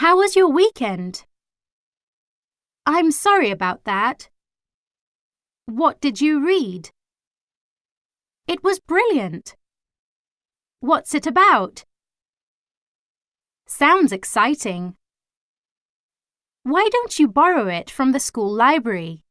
How was your weekend? I'm sorry about that. What did you read? It was brilliant. What's it about? Sounds exciting. Why don't you borrow it from the school library?